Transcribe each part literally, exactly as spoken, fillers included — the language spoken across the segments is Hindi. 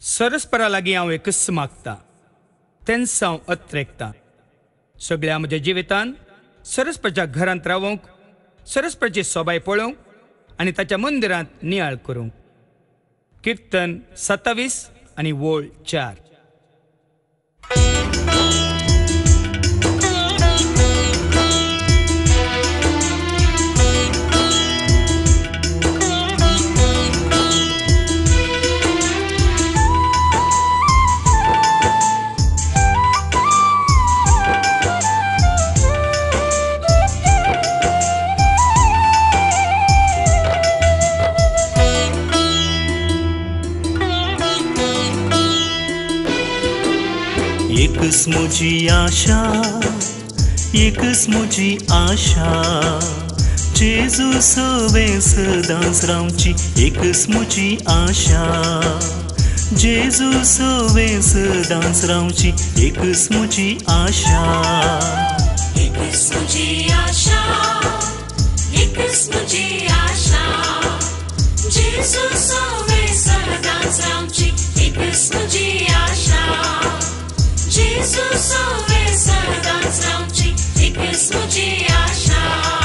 सरस्परा लागीं हांव एकच मागता, तेंच हांव अत्रेकता. सगळ्या म्हज्या जिवितान सरस्पराच्या घरांत रावूंक, सरस्पराची सोबाय पळोवंक आनी ताच्या मंदिरांत नियाळ करूंक. किर्तन सत्तावीस आनी वोळ चार. एकच म्हजी आशा, एकच म्हजी आशा, जेजू सवे सदांच रावची. एकच म्हजी आशा, जेजू सवे सदांच रावची. एकच म्हजी आशा, एकच म्हजी आशा, एकच म्हजी आशा, जेजू सवे सदांच रावची. एकच म्हजी आशा, जेजू सवे सदांच रावची. एकच म्हजी आशा.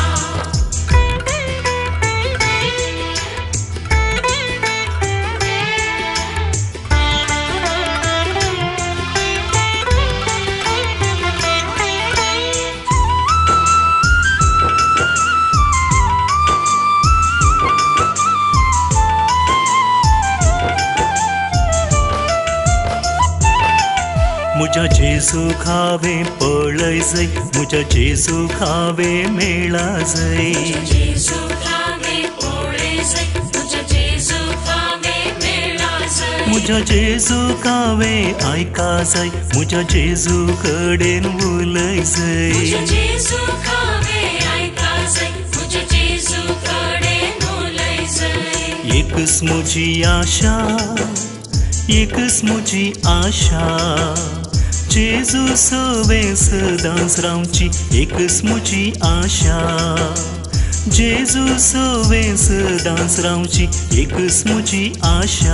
म्हज्या जेजू खावे पळय जय, म्हज्या जेजू खावे मेळा जय. जेजू खावे पळय जय, म्हज्या जेजू खावे मेळा जय. म्हज्या जेजू खावे आयका जय, म्हज्या जेजू कडेन उलय जय. म्हज्या जेजू खावे आयका जय, म्हज्या जेजू कडेन उलय जय. एकच म्हजी आशा, एकच म्हजी आशा, जेजू सवे सदांच रावची. एकच म्हजी आशा, जेजू सवे सदांच रावची. एकच म्हजी आशा.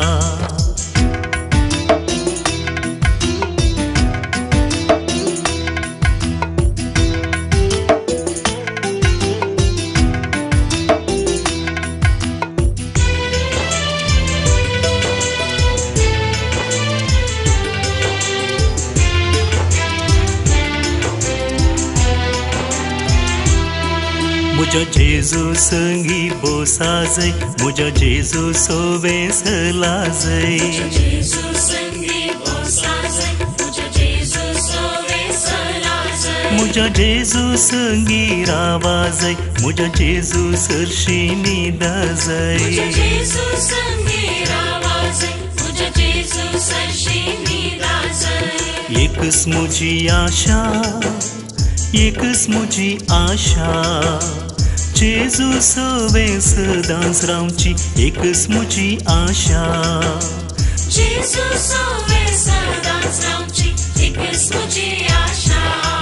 म्हज्या जेजू संगी बोसा जय, म्हज्या जेजू सोवे सला जय. जेजू संगी बोसा जय, म्हज्या जेजू सोवे सला जय. म्हज्या जेजू संगी रावा जय, म्हज्या जेजू सरशी न्हिदा जय. म्हज्या जेजू संगी रावा जय, म्हज्या जेजू सरशी न्हिदा जय. एकच म्हजी आशा, एकच म्हजी आशा, जेजू सवे सदांच रावची. एकच म्हजी आशा, जेजू सवे सदांच रावची. एकच म्हजी आशा.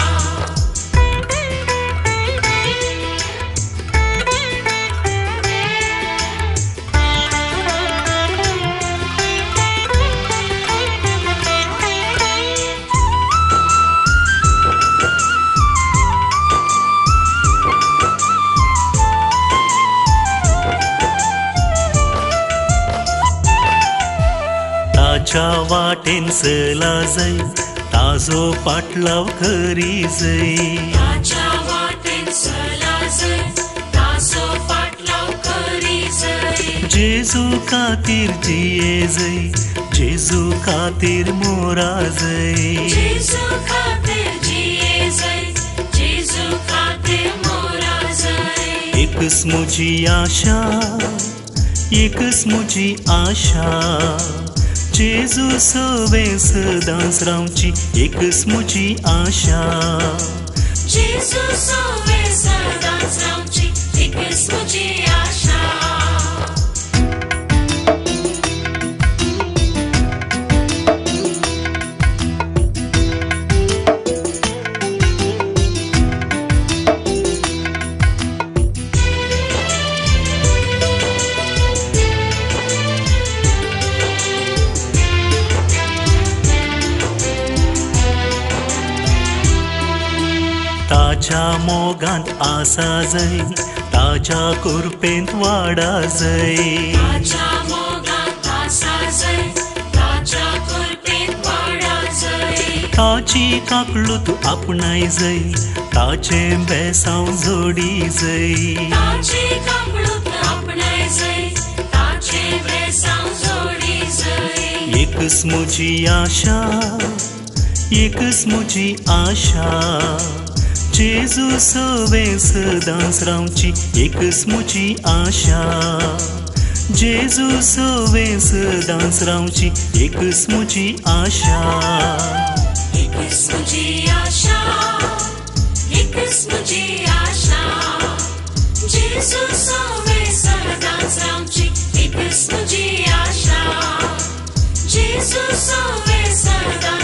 ताच्या वाटेन चला जय, ताजो पाटलाव करी जय. ताच्या वाटेन चला जय, ताजो पाटलाव करी जय. जेजू खातीर जिये जय, जेजू खातीर मोरा जय. जेजू खातीर जिये जय, जेजू खातीर मोरा जय. एकच म्हजी आशा, एकच म्हजी आशा, जेजू सवे सदांच रावची. एकच म्हजी आशा, जेजू सवे सदांच रावची. एकच म्हजी आशा. ताच्या मोगान आसा जय ताच्या कृपेंत वाडा जय ताच्या मोगात आसा जय ताच्या कृपेंत वाडा जय ताची काकलूत आपणाय जय ताचें बेसांव जोडी जय ताची काकलूत आपणाय जय ताचे बेसांव जोडी जय एकच म्हजी आशा एकच म्हजी आशा जेजू सवें सदांच रावची एकच म्हजी आशा जेजू सवें सदांच रावची एकच म्हजी आशा एकच म्हजी आशा एकच म्हजी आशा जेजू सवें सदांच रावची एकच म्हजी आशा जेजू सवें सदांच